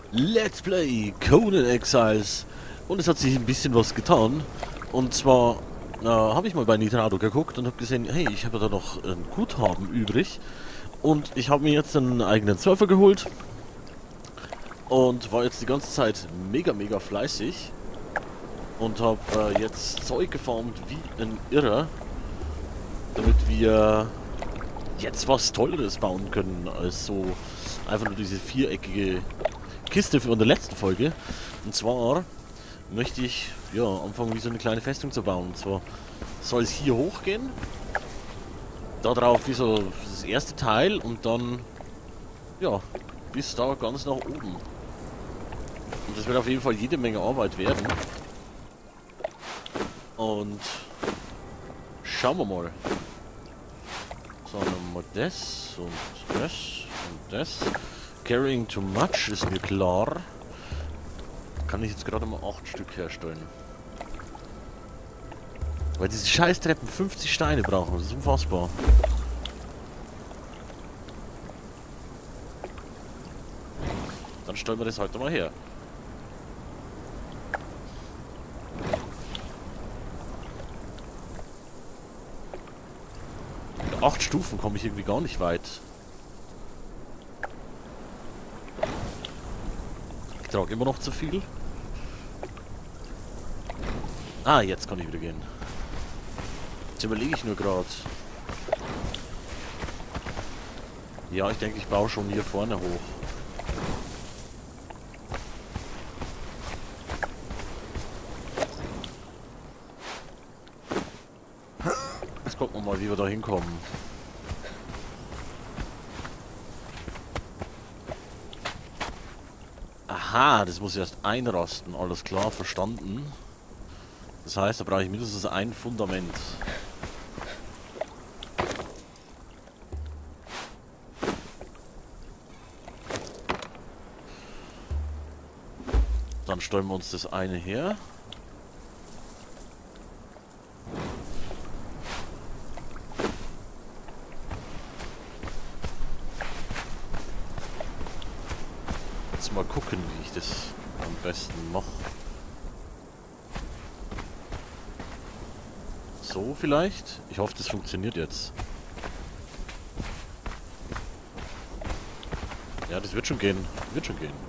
Let's Play Conan Exiles. Und es hat sich ein bisschen was getan. Und zwar habe ich mal bei Nitrado geguckt und habe gesehen, hey, ich habe da noch ein Guthaben übrig. Und ich habe mir jetzt einen eigenen Surfer geholt. Und war jetzt die ganze Zeit mega fleißig. Und habe jetzt Zeug gefarmt wie ein Irrer. Damit wir jetzt was Tolleres bauen können als so einfach nur diese viereckige Kiste von der letzten Folge. Und zwar möchte ich ja anfangen, wie so eine kleine Festung zu bauen. Und zwar soll es hier hochgehen, da drauf wie so das erste Teil und dann ja bis da ganz nach oben. Und das wird auf jeden Fall jede Menge Arbeit werden. Und schauen wir mal. So, dann haben wir das und das und das. Carrying too much ist mir klar. Kann ich jetzt gerade mal 8 Stück herstellen. Weil diese Scheißtreppen 50 Steine brauchen, das ist unfassbar. Dann stellen wir das heute mal her. Mit 8 Stufen komme ich irgendwie gar nicht weit. Ich trage immer noch zu viel. Ah, jetzt kann ich wieder gehen. Jetzt überlege ich nur gerade. Ja, ich denke, ich baue schon hier vorne hoch. Jetzt gucken wir mal, wie wir da hinkommen. Aha, das muss erst einrasten. Alles klar, verstanden. Das heißt, da brauche ich mindestens ein Fundament. Dann stellen wir uns das eine her. Jetzt mal gucken, wie ich das am besten mache. So vielleicht? Ich hoffe, das funktioniert jetzt. Ja, das wird schon gehen. Wird schon gehen.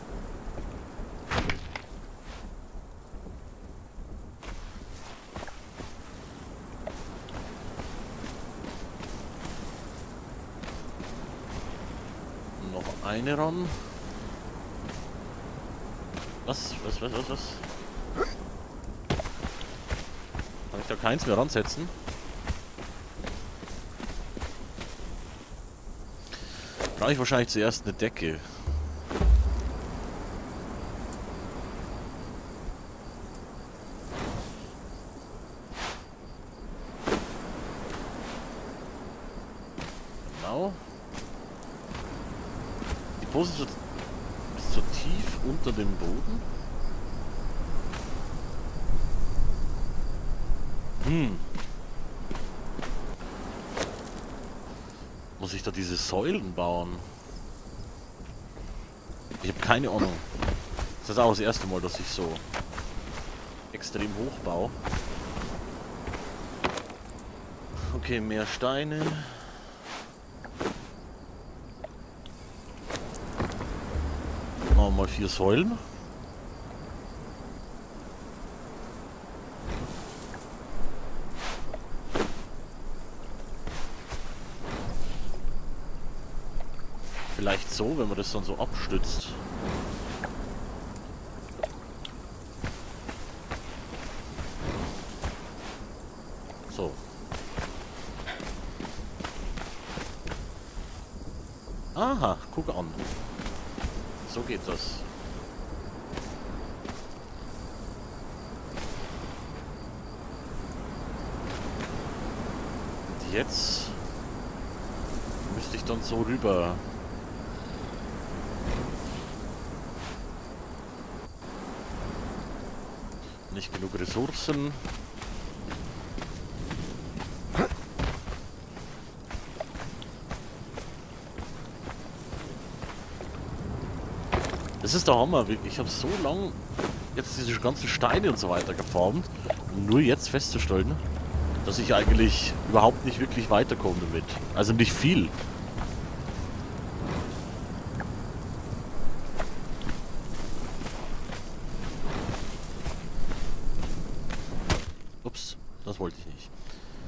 Noch eine ran. Was? Kann ich da keins mehr ransetzen? Brauche ich wahrscheinlich zuerst eine Decke. Genau. Die Pose ist so tief unter dem Boden. Muss ich da diese Säulen bauen? Ich habe keine Ahnung. Das ist auch das erste Mal, dass ich so extrem hoch baue. Okay, mehr Steine. Machen wir mal 4 Säulen. Vielleicht so, wenn man das dann so abstützt. So. Aha, guck an. So geht das. Und jetzt müsste ich dann so rüber. Nicht genug Ressourcen. Das ist der Hammer. Ich habe so lange jetzt diese ganzen Steine und so weiter geformt, um nur jetzt festzustellen, dass ich eigentlich überhaupt nicht wirklich weiterkomme damit. Also nicht viel. Ups, das wollte ich nicht.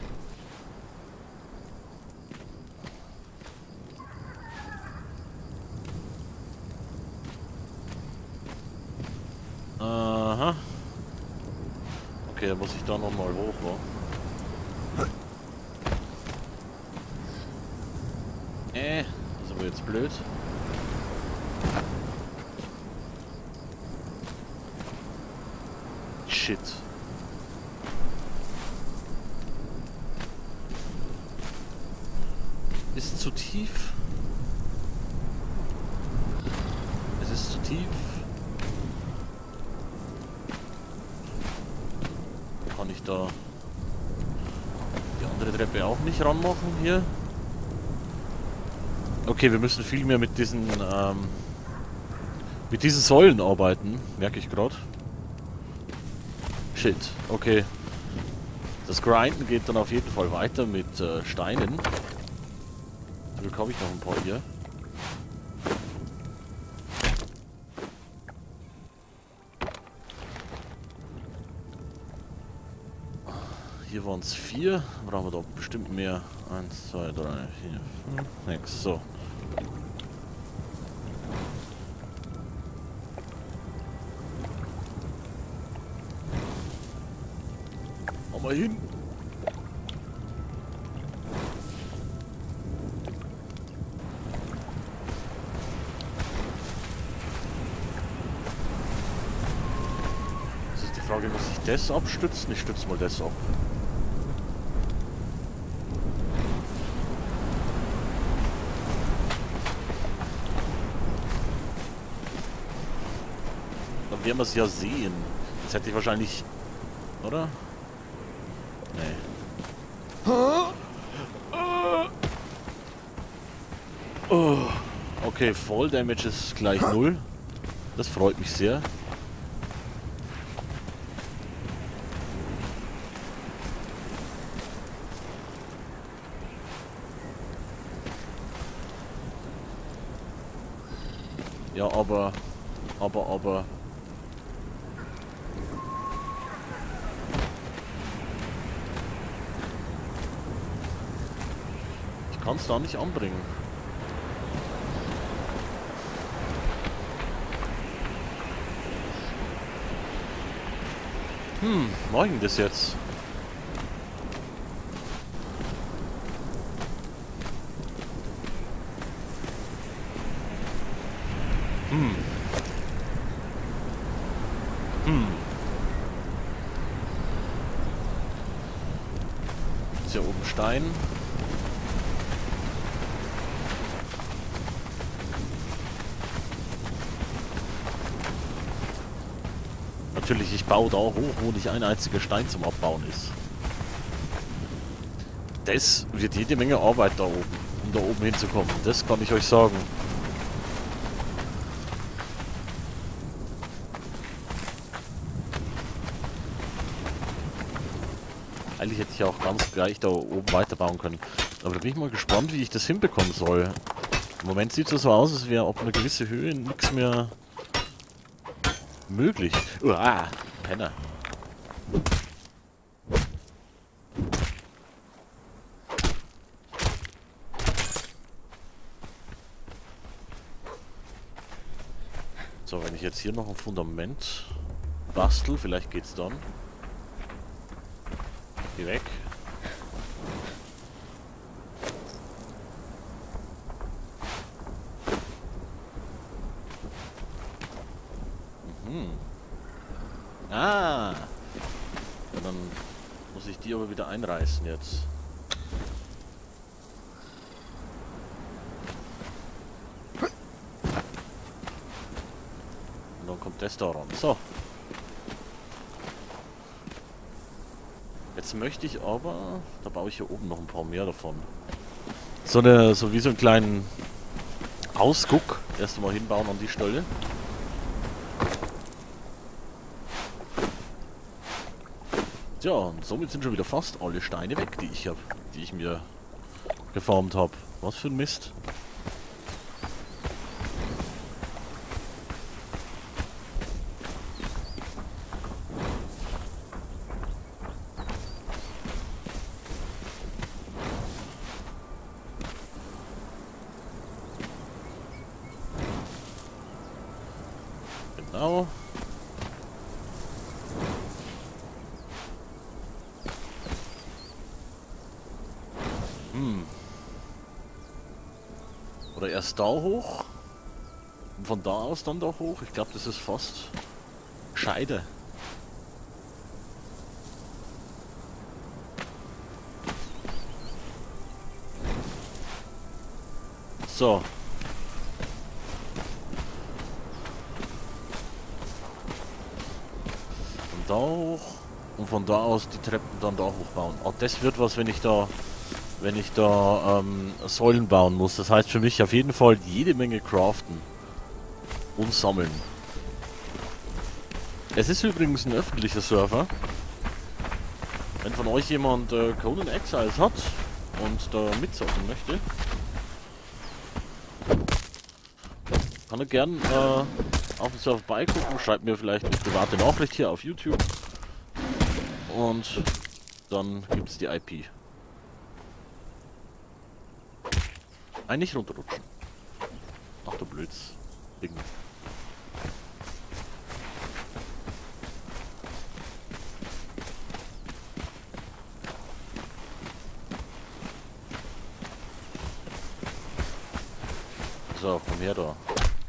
Aha. Okay, dann muss ich da nochmal hoch, wa? Das ist aber jetzt blöd. Shit. Ist zu tief. Es ist zu tief. Kann ich da die andere Treppe auch nicht ranmachen hier? Okay, wir müssen viel mehr mit diesen Säulen arbeiten, merke ich gerade. Shit, okay. Das Grinden geht dann auf jeden Fall weiter mit Steinen. Zum Glück habe ich noch ein paar hier. Hier waren es 4. Brauchen wir da bestimmt mehr. 1, 2, 3, 4, 5, 6. So. Hau mal hin. Jetzt ist die Frage, muss ich das abstützen? Ich stütze mal das ab. Dann werden wir es ja sehen. Jetzt hätte ich wahrscheinlich... Oder? Nee. Oh. Okay, Fall Damage ist gleich 0. Das freut mich sehr. Ja, aber... Ich kann es da nicht anbringen. Mach ich denn das jetzt? Ist hier oben Stein. Natürlich, ich baue da hoch, wo nicht ein einziger Stein zum Abbauen ist. Das wird jede Menge Arbeit da oben, um da oben hinzukommen. Das kann ich euch sagen. Eigentlich hätte ich auch ganz gleich da oben weiterbauen können. Aber da bin ich mal gespannt, wie ich das hinbekommen soll. Im Moment sieht es so aus, als wäre ab einer gewissen Höhe nichts mehr möglich. Uah, Penner. So, wenn ich jetzt hier noch ein Fundament bastel, vielleicht geht's dann. Geh weg. Ah! Ja, dann muss ich die aber wieder einreißen jetzt. Und dann kommt das da ran. So. Jetzt möchte ich aber, da baue ich hier oben noch ein paar mehr davon. So wie so einen kleinen Ausguck erst einmal hinbauen an die Stelle. Tja, und somit sind schon wieder fast alle Steine weg, die ich mir gefarmt habe. Was für ein Mist. Genau. Oder erst da hoch und von da aus dann da hoch. Ich glaube, das ist fast gescheiter. So. Von da hoch und von da aus die Treppen dann da hochbauen. Oh, das wird was, wenn ich da Säulen bauen muss. Das heißt für mich auf jeden Fall jede Menge craften und sammeln. Es ist übrigens ein öffentlicher Server. Wenn von euch jemand Conan Exiles hat und da mitzocken möchte, kann er gern auf den Server beigucken, schreibt mir vielleicht eine private Nachricht hier auf YouTube und dann gibt es die IP. Nicht runterrutschen. Ach du Blöds. Ding. So, komm her da.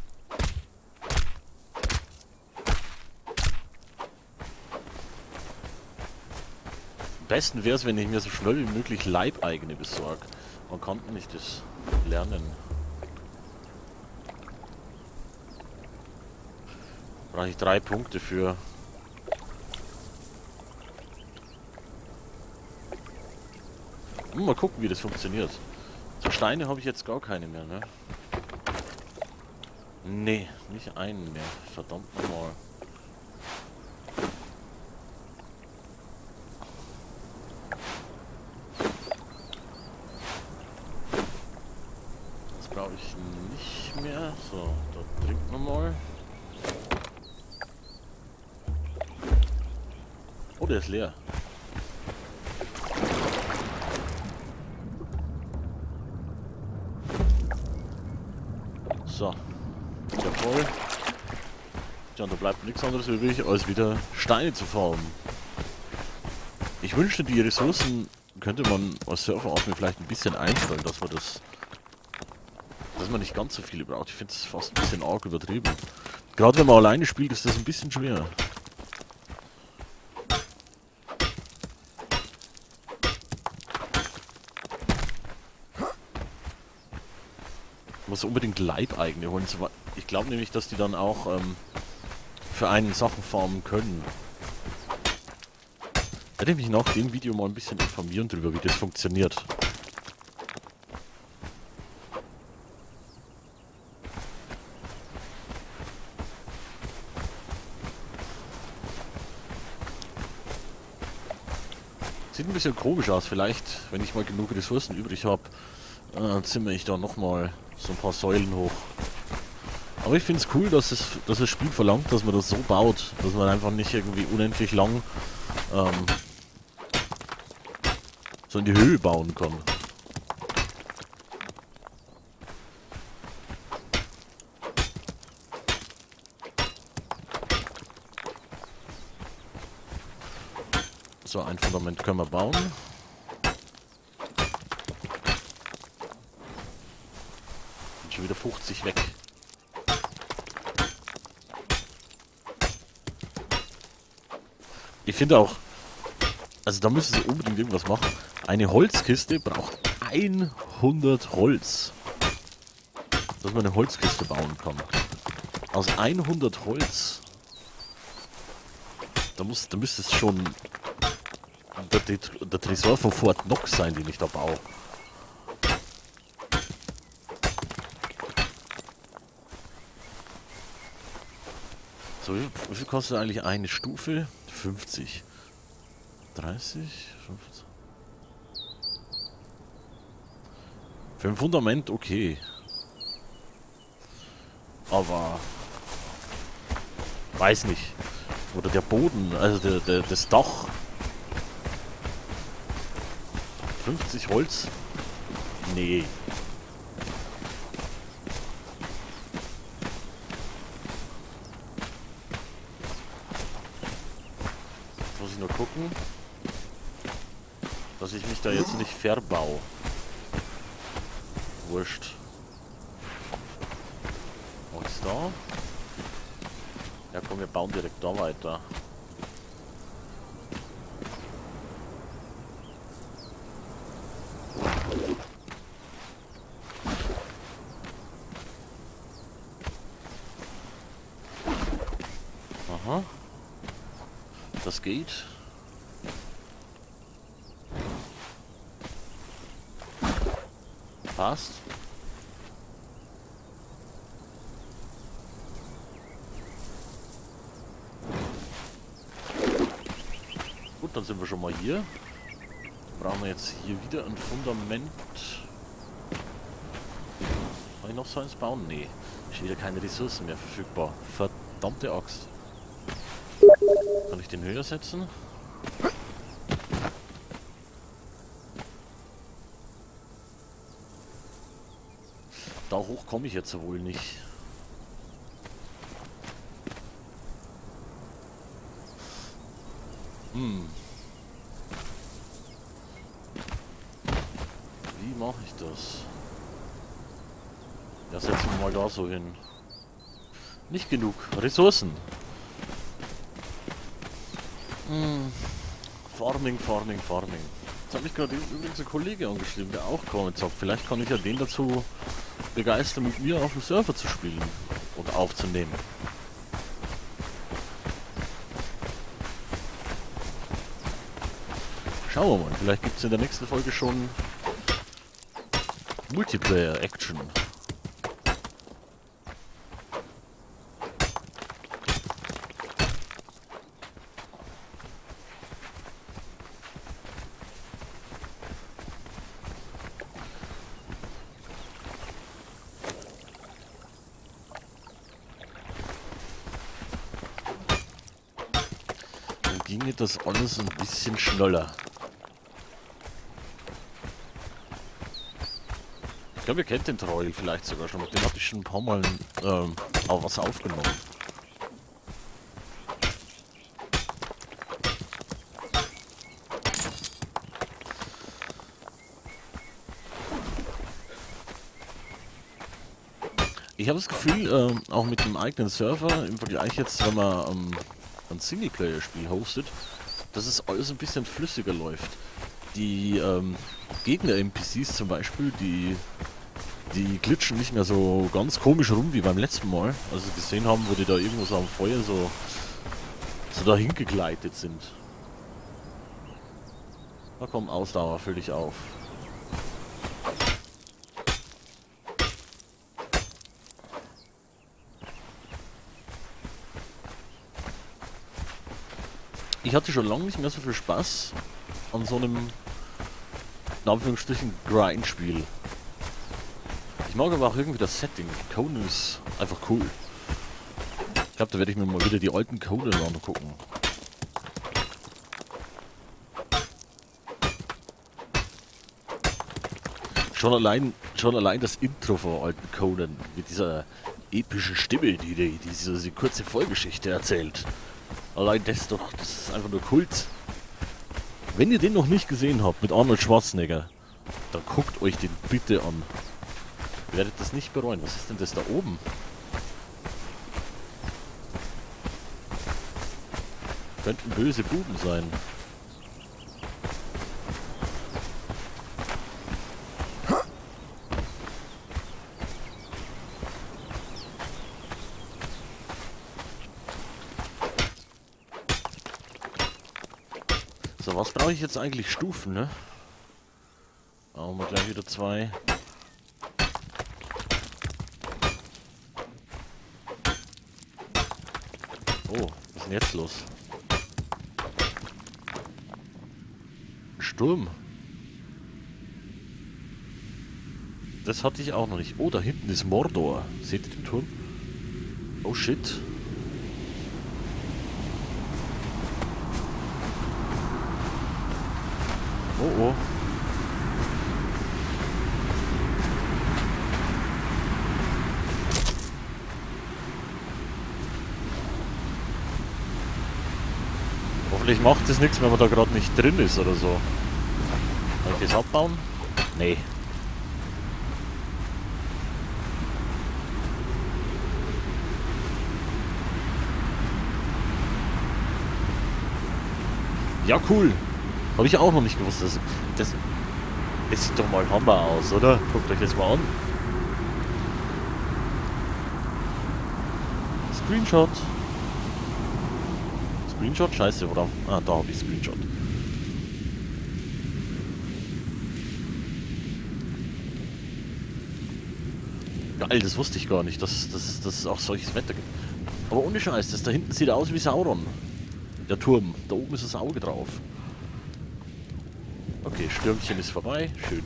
Am besten wäre es, wenn ich mir so schnell wie möglich Leibeigene besorge. Man kann nicht das lernen. Brauche ich 3 Punkte für. Mal gucken, wie das funktioniert. So Steine habe ich jetzt gar keine mehr, ne? Nee, nicht einen mehr. Verdammt nochmal. Das brauche ich nicht mehr. So, da trinken wir mal. Oh, der ist leer. So. Ist ja voll. Tja, und da bleibt nichts anderes übrig, als wieder Steine zu farmen. Ich wünschte, die Ressourcen könnte man als Surferadmin vielleicht ein bisschen einstellen, dass man nicht ganz so viele braucht. Ich finde es fast ein bisschen arg übertrieben. Gerade wenn man alleine spielt, ist das ein bisschen schwer. Ich muss unbedingt Leibeigene holen. Ich glaube nämlich, dass die dann auch für einen Sachen farmen können. Werde ich mich nach dem Video mal ein bisschen informieren darüber, wie das funktioniert. Sieht ein bisschen komisch aus. Vielleicht, wenn ich mal genug Ressourcen übrig habe, zimmer ich da nochmal so ein paar Säulen hoch. Aber ich finde es cool, dass das Spiel verlangt, dass man das so baut, dass man einfach nicht irgendwie unendlich lang so in die Höhe bauen kann. So, ein Fundament können wir bauen. Sind schon wieder 50 weg. Ich finde auch, also da müssen sie unbedingt irgendwas machen. Eine Holzkiste braucht 100 Holz. Dass man eine Holzkiste bauen kann. Aus 100 Holz. Da müsste es schon der Tresor von Fort Knox sein, den ich da baue. So, wie viel kostet eigentlich eine Stufe? 50. 30, 15. Für ein Fundament okay. Aber weiß nicht. Oder der Boden, also das Dach. 50 Holz? Nee. Jetzt muss ich nur gucken, dass ich mich da jetzt nicht verbau. Wurscht. Was ist da? Ja komm, wir bauen direkt da weiter. Aha. Das geht. Passt. Gut, dann sind wir schon mal hier. Brauchen wir jetzt hier wieder ein Fundament. Kann ich noch so eins bauen? Nee. Ist wieder keine Ressourcen mehr verfügbar. Verdammte Axt. Kann ich den höher setzen? Da hoch komme ich jetzt wohl nicht. Wie mache ich das? Ja, setzen wir mal da so hin. Nicht genug. Ressourcen. Farming, Farming, Farming. Jetzt hat mich gerade übrigens ein Kollege angeschrieben, der auch Comments hat. Vielleicht kann ich ja den dazu begeistern, mit mir auf dem Server zu spielen oder aufzunehmen. Schauen wir mal, vielleicht gibt es in der nächsten Folge schon Multiplayer-Action. Dann ginge das alles ein bisschen schneller. Ich glaube, ihr kennt den Troll vielleicht sogar schon. Mit dem habe ich schon ein paar Mal auch was aufgenommen. Ich habe das Gefühl, auch mit dem eigenen Server, im Vergleich jetzt, wenn man ein Singleplayer-Spiel hostet, dass es alles ein bisschen flüssiger läuft. Die Gegner-NPCs zum Beispiel, die glitschen nicht mehr so ganz komisch rum wie beim letzten Mal, als wir gesehen haben, wo die da irgendwo so am Feuer so dahin gegleitet sind. Na komm, Ausdauer, füll dich auf. Ich hatte schon lange nicht mehr so viel Spaß an so einem, in Anführungsstrichen, Grind-Spiel. Ich mag aber auch irgendwie das Setting. Conan ist einfach cool. Ich glaube, da werde ich mir mal wieder die alten Conan angucken. Schon allein das Intro von alten Conan mit dieser epischen Stimme, die diese kurze Vorgeschichte erzählt. Allein das ist einfach nur Kult. Wenn ihr den noch nicht gesehen habt mit Arnold Schwarzenegger, dann guckt euch den bitte an. Ihr werdet das nicht bereuen. Was ist denn das da oben? Könnten böse Buben sein. So, was brauche ich jetzt eigentlich? Stufen, ne? Brauchen wir gleich wieder 2. Oh, was ist denn jetzt los? Sturm. Das hatte ich auch noch nicht. Oh, da hinten ist Mordor. Seht ihr den Turm? Oh shit. Oh oh. Hoffentlich macht es nichts, wenn man da gerade nicht drin ist oder so. Kann ich das abbauen? Nee. Ja, cool. Habe ich auch noch nicht gewusst. Das sieht doch mal Hammer aus, oder? Guckt euch das mal an. Screenshot. Screenshot? Scheiße, worauf? Ah, da habe ich Screenshot. Geil, das wusste ich gar nicht, dass es auch solches Wetter gibt. Aber ohne Scheiß, das da hinten sieht aus wie Sauron. Der Turm. Da oben ist das Auge drauf. Okay, Stürmchen ist vorbei. Schön.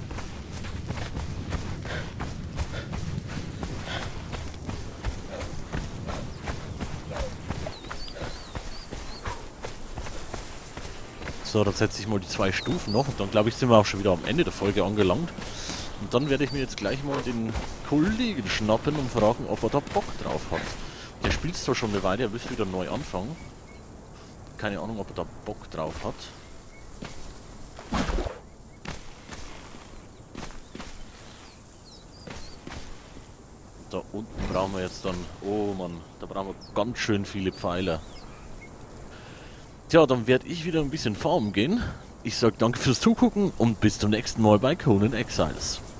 So, dann setze ich mal die 2 Stufen noch und dann glaube ich sind wir auch schon wieder am Ende der Folge angelangt. Und dann werde ich mir jetzt gleich mal den Kollegen schnappen und fragen, ob er da Bock drauf hat. Der spielt zwar schon eine Weile, er will wieder neu anfangen. Keine Ahnung, ob er da Bock drauf hat. Da unten brauchen wir jetzt dann... Oh Mann, da brauchen wir ganz schön viele Pfeiler. Tja, dann werde ich wieder ein bisschen farmen gehen. Ich sage danke fürs Zugucken und bis zum nächsten Mal bei Conan Exiles.